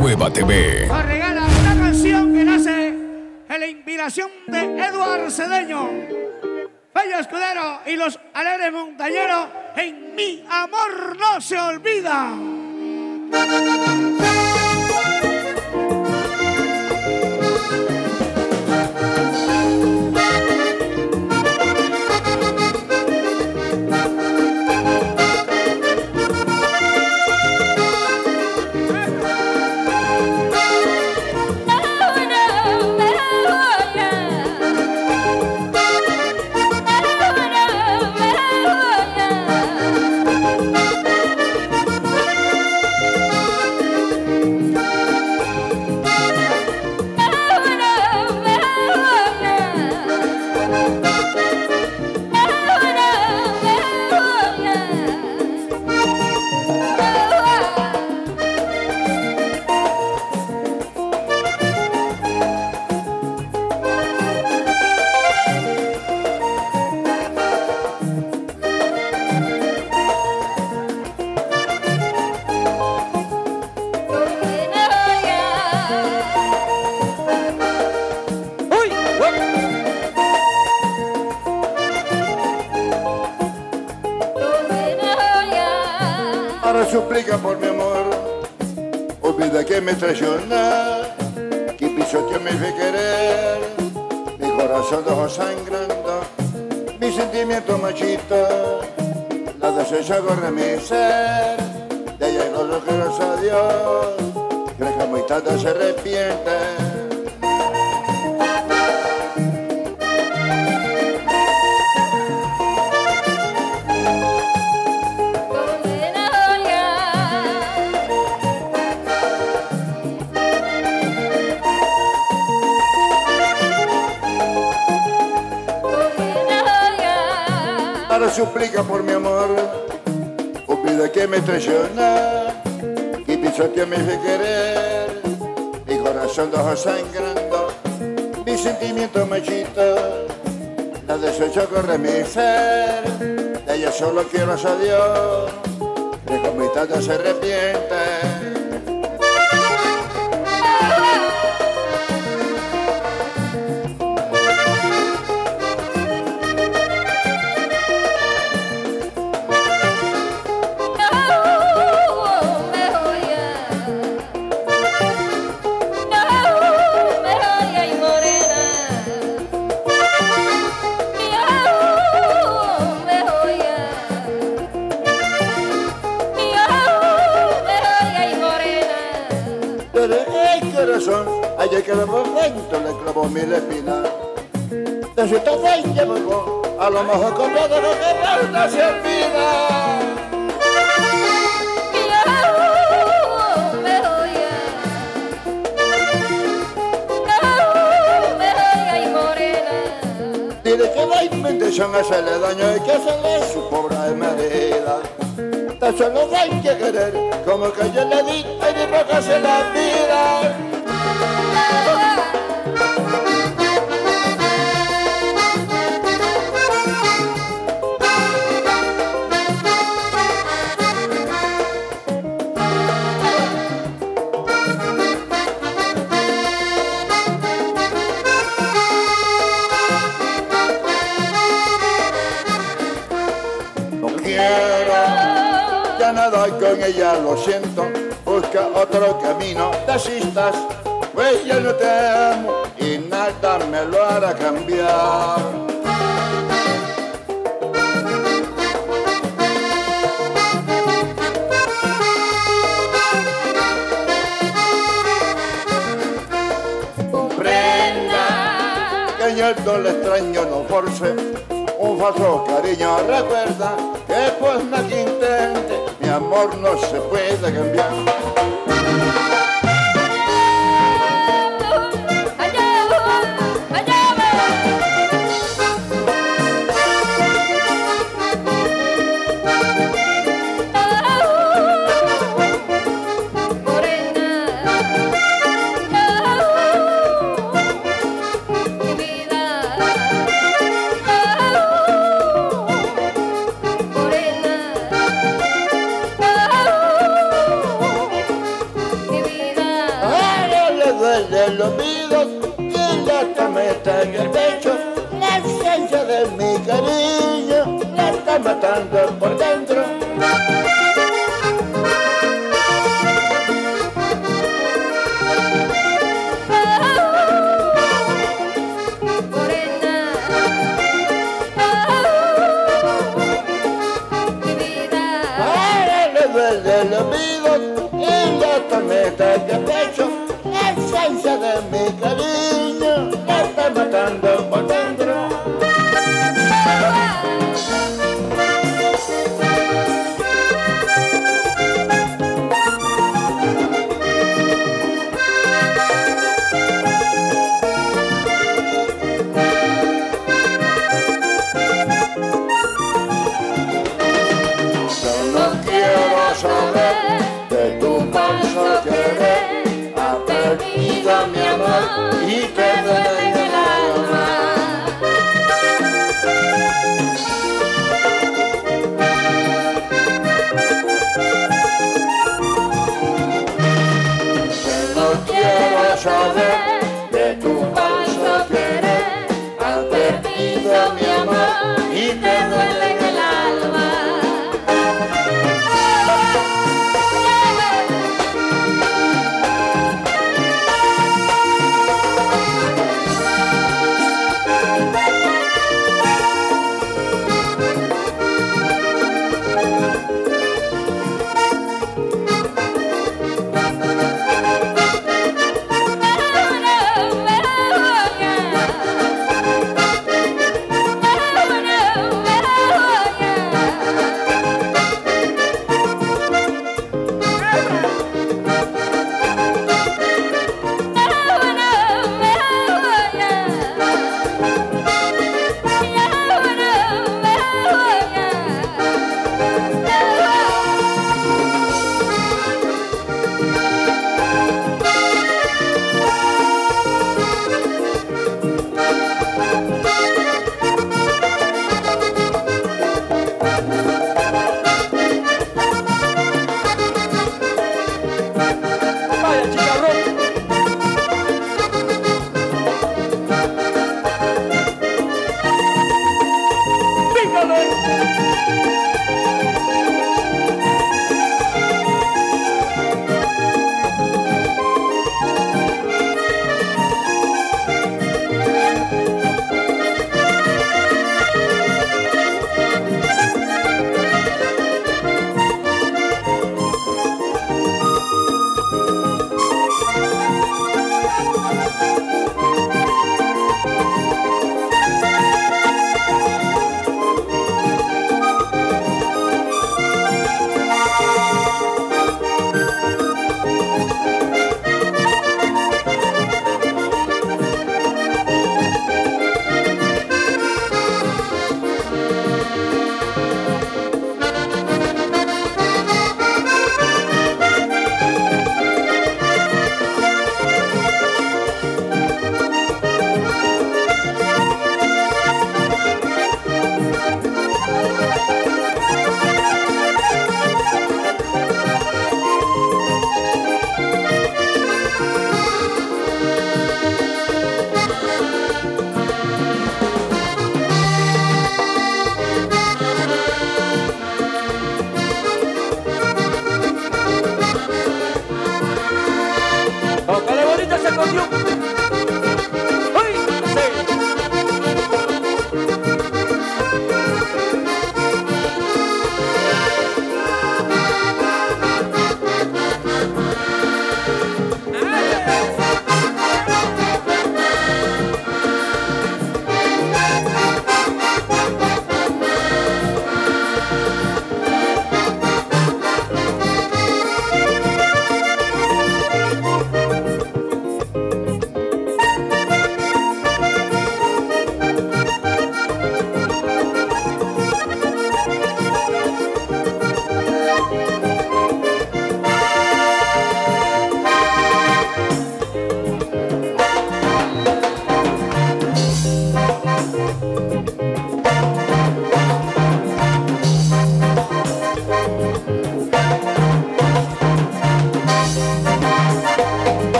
Cueva TV. Nos regala una canción que nace en la inspiración de Eduardo Cedeño, Fello Escudero y los Alegres Montañeros. En Mi Amor No Se Olvida. Ahora suplica por mi amor, olvida que me traiciona, que pisoteó me fue querer, mi corazón dejó sangrando, mi sentimiento machito, la desecha corre mi ser, de ella no lo quiero a Dios, creo que muy tarde se arrepiente. Ahora suplica por mi amor, olvida que me traiciona, que pisoteó me fue querer, mi corazón dejó sangrando, mi sentimiento machito, la desecho corre mi ser, de ella solo quiero a Dios, de con mi tarde se arrepiente. Ayer que por dentro le clavó mil espinas, de su tamaño llevó, a lo mejor con todo lo que falta se olvida. Dile que la intención es hacerle daño y que hacerle su pobre herida. Tan solo hay que querer, como que yo le di, y dijo que se la vida. No quiero ya nada con ella, lo siento, busca otro camino, desistas, pues ya no te amo y nada me lo hará cambiar. Comprenda que yo el dolor extraño no force un falso cariño, recuerda que pues más que intente, mi amor no se puede cambiar. del olvido y la tormenta en el pecho. La esencia de mi cariño la está matando por dentro. Del olvido y la tormenta en el pecho, la esencia de mi cariño la está matando por dentro. Yo no quiero saber de tu falso querer, ha perdido mi amor y te duele en el alma. Yo no quiero saber de tu falso querer, ha perdido mi amor y te duele en el alma.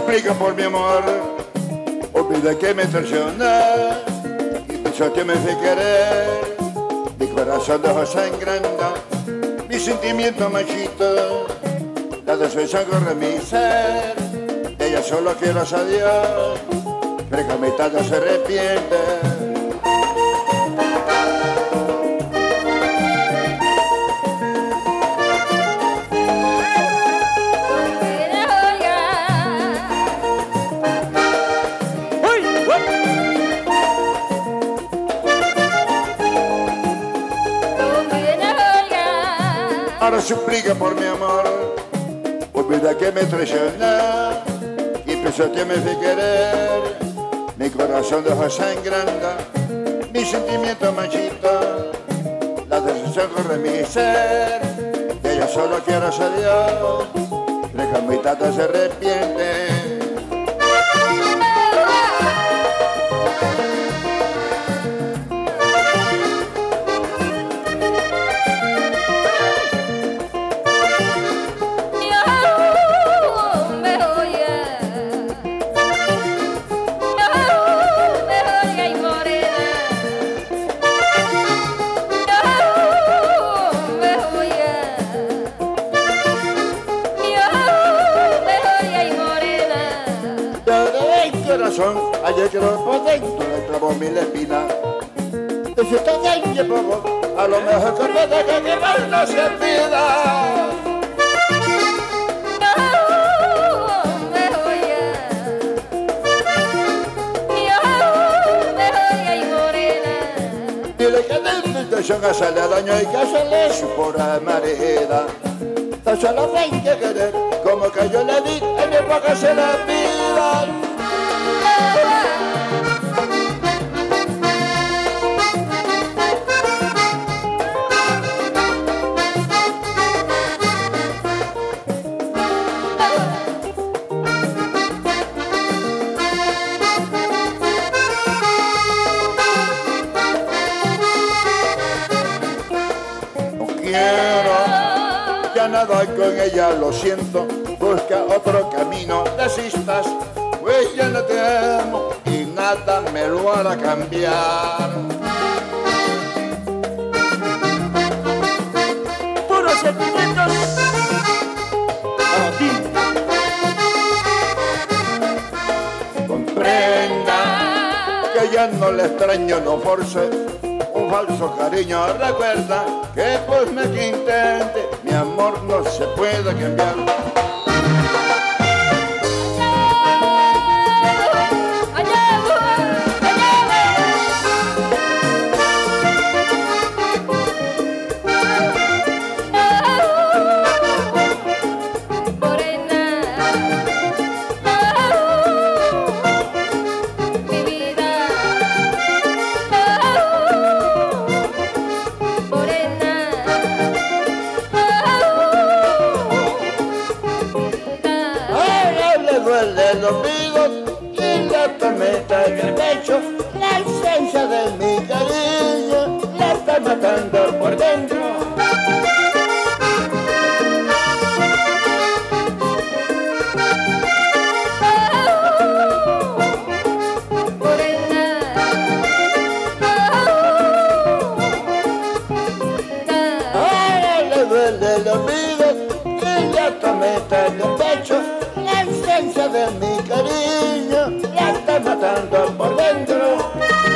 suplica por mi amor, olvida que me traiciona y pisoteame sin querer. Mi corazón dejó sangrando, mi sentimiento machito, la desvención corre mi ser. De ella solo quiero a Dios, cree que a mitad no se arrepiente. Ahora suplica por mi amor, olvida que me traiciona y pisoteame sin querer. Mi corazón dejó sangrando, mi sentimiento machito, la decepción corre mi ser. De ella solo quiero a Dios, cree que mi tata se arrepiente. Ayer que lo por dentro le clavó mil espinas. Y si te dañe poco, a lo mejor que me deje que mal no se olvida. Dile que de invitación a hacerle daño y que hacerle su pura marida. Tan solo ven que querer, como que yo le di, en mi época se la vida. Nada con ella, lo siento, busca otro camino, desistas, pues ya no te amo y nada me lo hará cambiar. Puros sentimientos para ti. Comprenda que ya no le extraño, no force un falso cariño. Recuerda que pues me que intente, mi amor no se puede cambiar. Le olvido y la tormenta en el pecho, la esencia de mi cariño la está matando por dentro. Ahora le duele el olvido y la tormenta en el pecho, la esencia de mi cariño la está matando por dentro.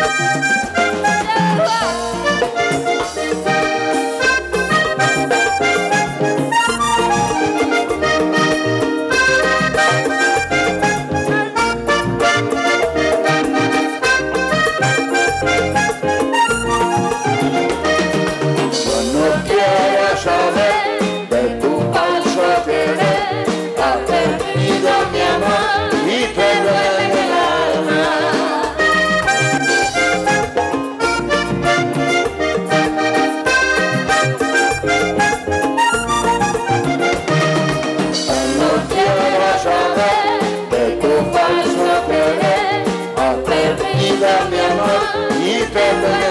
Yo no quiero saber de tu falso querer, has perdido mi amor y te duele el alma. No quiero saber de tu falso querer, has perdido mi amor y te duele